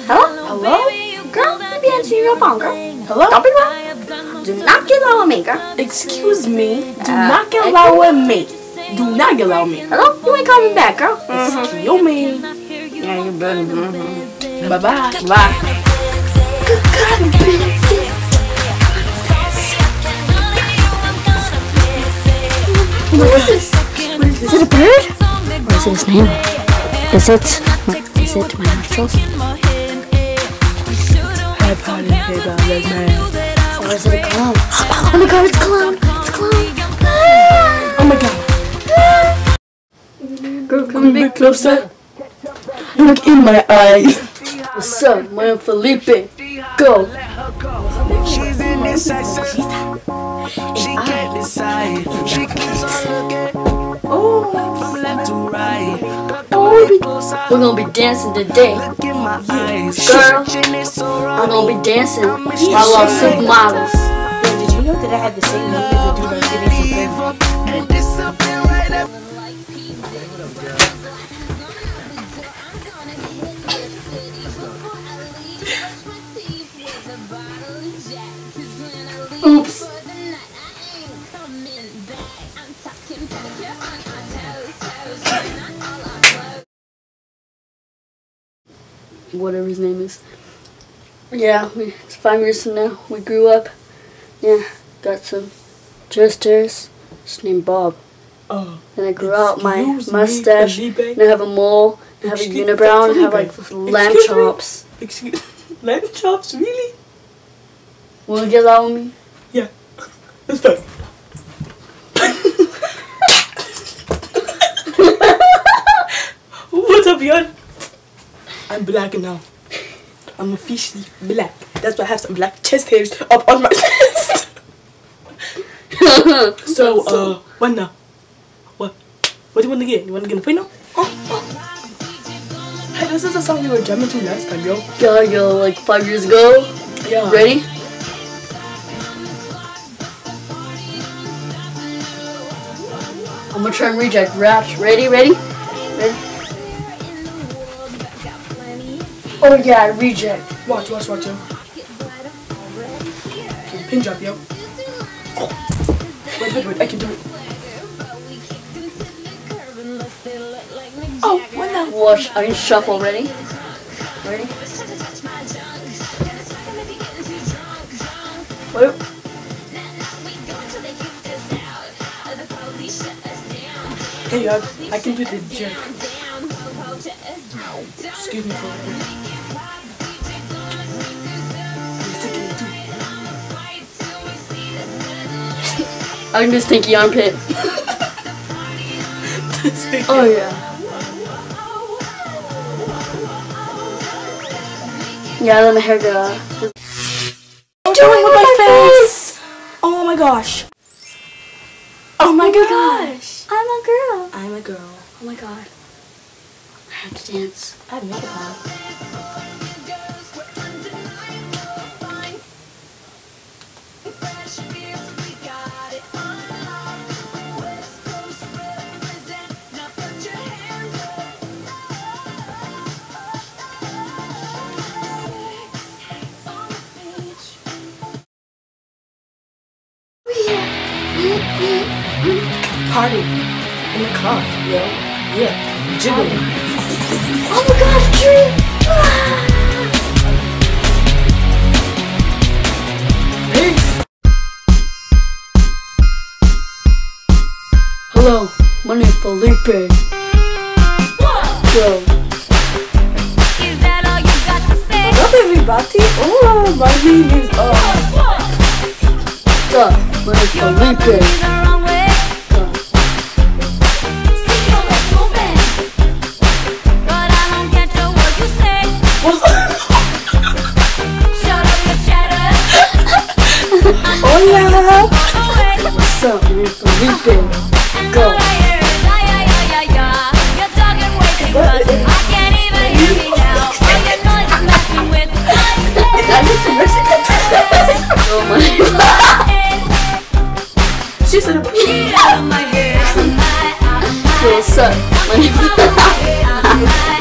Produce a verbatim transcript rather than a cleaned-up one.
Hello? Hello? Girl, let me answer your phone, girl. Hello? Don't be wrong. Do not get low with me, girl. Excuse me. Do Uh, not get loud with me. Do not get loud with me. Hello? You ain't coming back, girl. Excuse me. Yeah, you better. Mm-hmm. Bye-bye. Bye. What is this? What is this? Is it a bird? Or is it a snail? Is it? Is it my nostrils? Hey, party, hey, bye, man. Or is it a clown? Oh my god, it's a clown! It's a clown! Oh my god. Girl, come a bit closer. Look in my eyes. What's up, man? Felipe. Go. She's indecisive. She can't decide. She keeps on looking from left to right. Oh, we're gonna be dancing today. Look in my eyes. Girl, so I'm gonna be dancing while I love supermodels. Yo, did you know that I had the same name as the dude on T V Supreme? and disappear right up. Oops. Whatever his name is. Yeah, we, it's five years from now. We grew up. Yeah, got some jesters. His name Bob. Oh. Then I grew out my Excuse me, mustache. Felipe. And I have a mole. I have a Excuse- unibrow. And I have Felipe. like lamb Excuse me? chops. Excuse lamb chops, really? Wanna get out with me? Yeah. Let's go. What's up, yon? I'm black now. I'm officially black. That's why I have some black chest hairs up on my chest. So, uh, what now? What? What do you want to get? You want to get a fight now? Oh, oh. Hey, this is the song you were jamming to last time, yo. Yeah, yo, like five years ago. Yeah. Ready? I'm gonna try and reject raps. Ready? Ready? Ready? Oh yeah, reject. Watch, watch, watch, yo. Pin drop, yo. Oh. Wait, wait, wait, I can do it. Oh, what now? Watch, I can shuffle. Ready? Ready? Wait. Hey, yo, I can do the jerk. Excuse me for a minute. I can do stinky armpit. Oh yeah. Yeah, let my hair go out. What are you doing with my face? Oh my gosh. Oh my gosh. I'm a girl. I'm a girl. Oh my god. I have to dance. I have makeup on. Party in the car, yo. Yeah, jiggle. Oh my god, tree! Peace. Hello, my name's Felipe. Go. Is that all you got to say? What's up, everybody? Oh, my name is uh. What's up? My name's You're rubbing me Felipe. the wrong way. See your lips moving, but I don't catch a word you say. What's up? Shut up your chatter. Oh yeah. Away. What's up? My name's Felipe. And Go. all I hear is ay, ay, ay, ay, ay. You're talking way too much. I can't even hear me now. All your noise is messing with my Oh my head. She said, Get out of my head tonight. What's up? My name's Out of my head.